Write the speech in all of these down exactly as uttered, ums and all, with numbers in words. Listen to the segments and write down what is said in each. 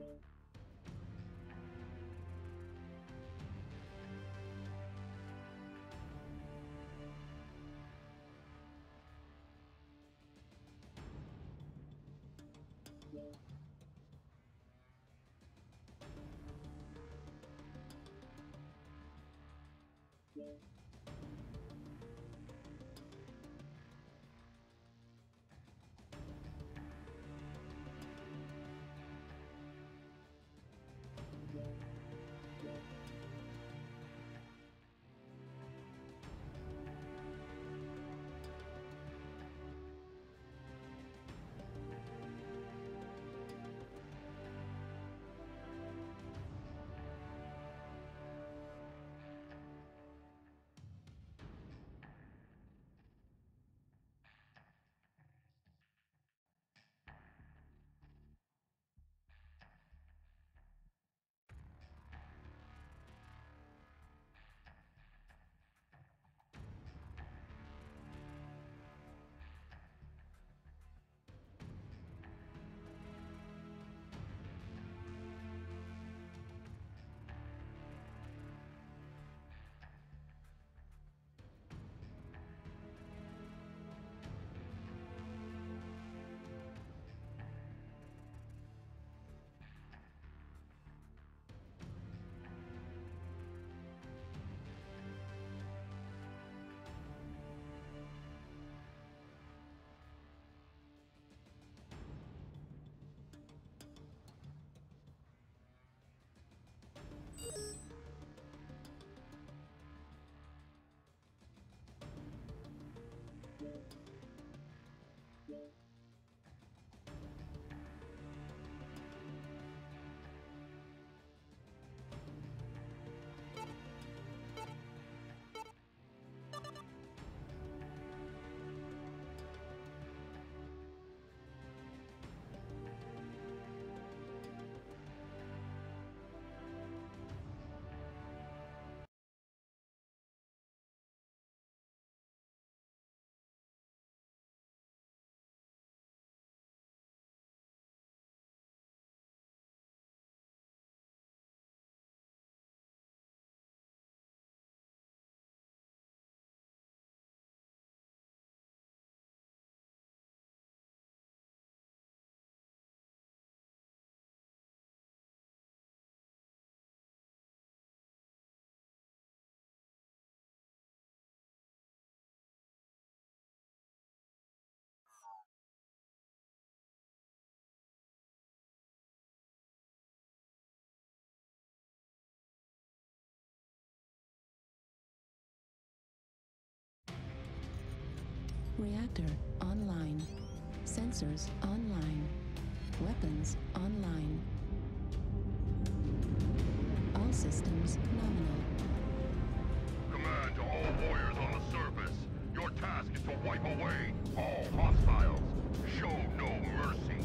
Reactor online. Sensors online. Weapons online. All systems nominal. Command to all warriors on the surface. Your task is to wipe away all hostiles. Show no mercy.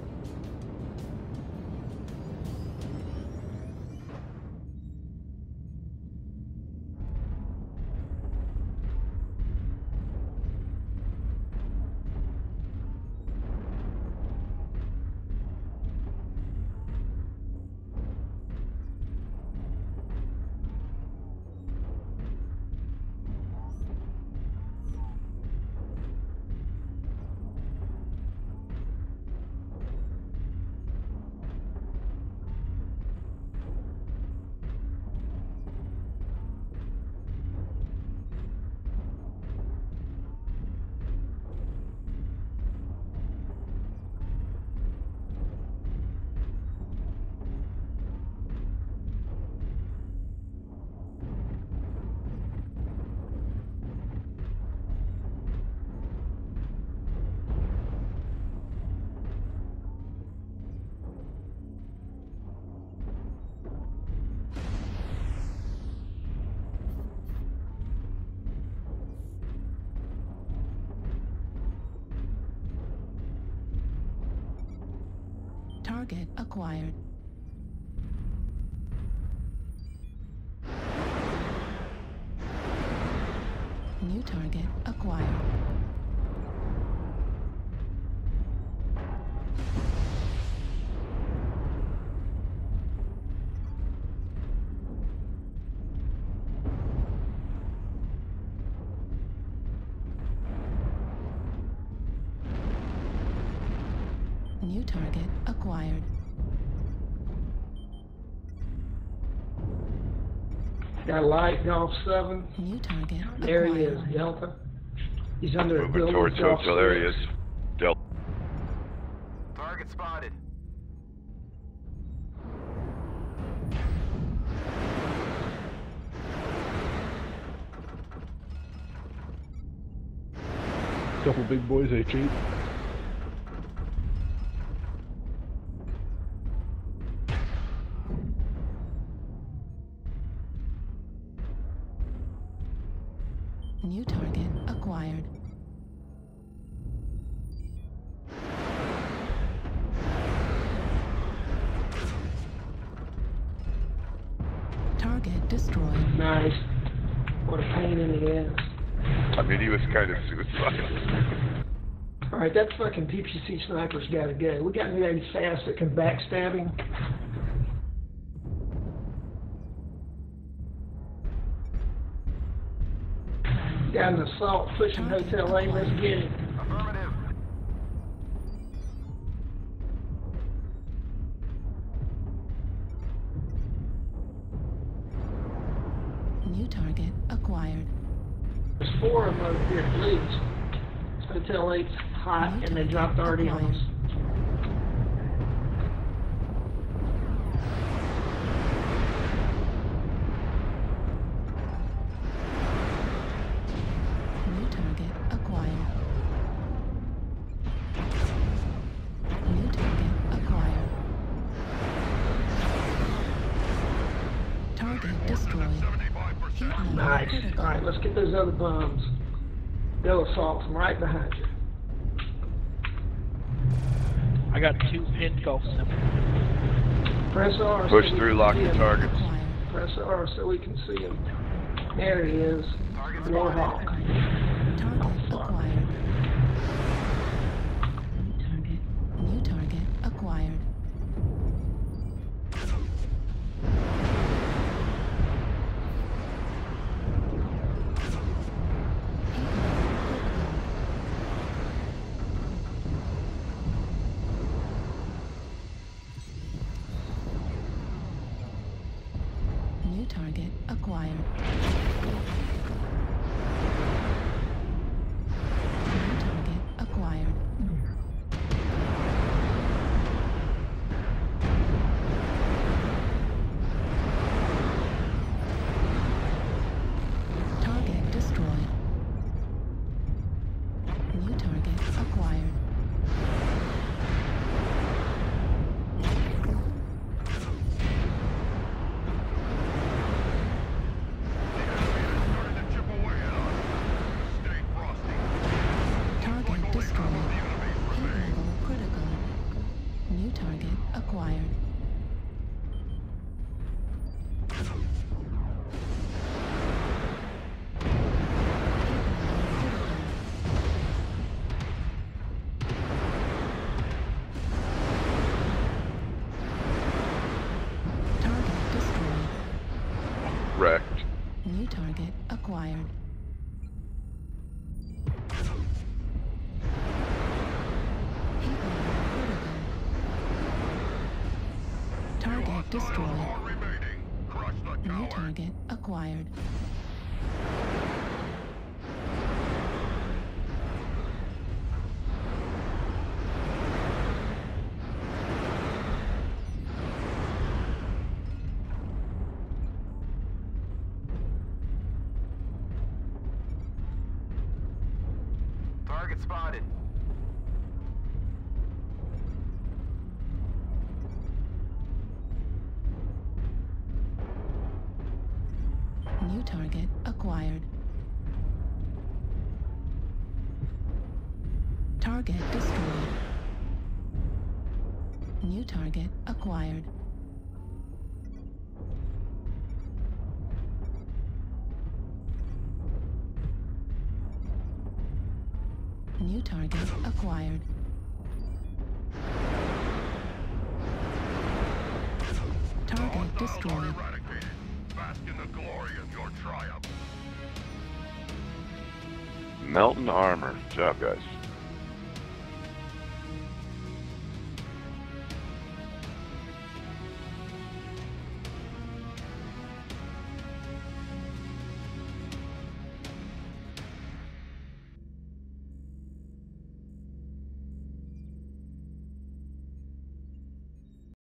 Target acquired. New target acquired. New target acquired. Got a light, Golf seven. New target There he is, acquired. Delta. He's under a Moving building. towards Golf hotel. There he is. six. Delta. Target spotted. Couple big boys, H eight. New target acquired. Target destroyed. Nice. What a pain in the ass. I mean, he was kind of suicidal. Alright, that fucking P P C sniper's gotta go. We got anybody fast that can backstab him? Got an assault pushing Hotel A. Let's get him. Affirmative. New target acquired. There's four of them over here at least. Hotel eight's hot and they dropped already on us. New target acquired. New target acquired. Target destroyed. Heat level Nice. critical. Alright, let's get those other bombs. Go assault from right behind you. I got two pin Golf seven. Press R. Push so we through, can lock see your him. targets. Acquired. Press R so we can see him. There he is. Warhawk. Target fuck. acquired. New target. New target acquired. New target acquired. New target acquired. Target destroyed. New target acquired. Starting to chip away at us. Stay frosty. Target destroyed. The enemies Heat remain. level critical. New target acquired. Target destroyed. Wrecked. New target acquired. Heat level critical. Target destroyed. All remaining. Crush the New tower. target acquired. Target spotted. New target acquired. Target destroyed. New target acquired. New target acquired. Target destroyed. Eradicated. Bask in the glory of your triumph. Melton Armor. Good job, guys.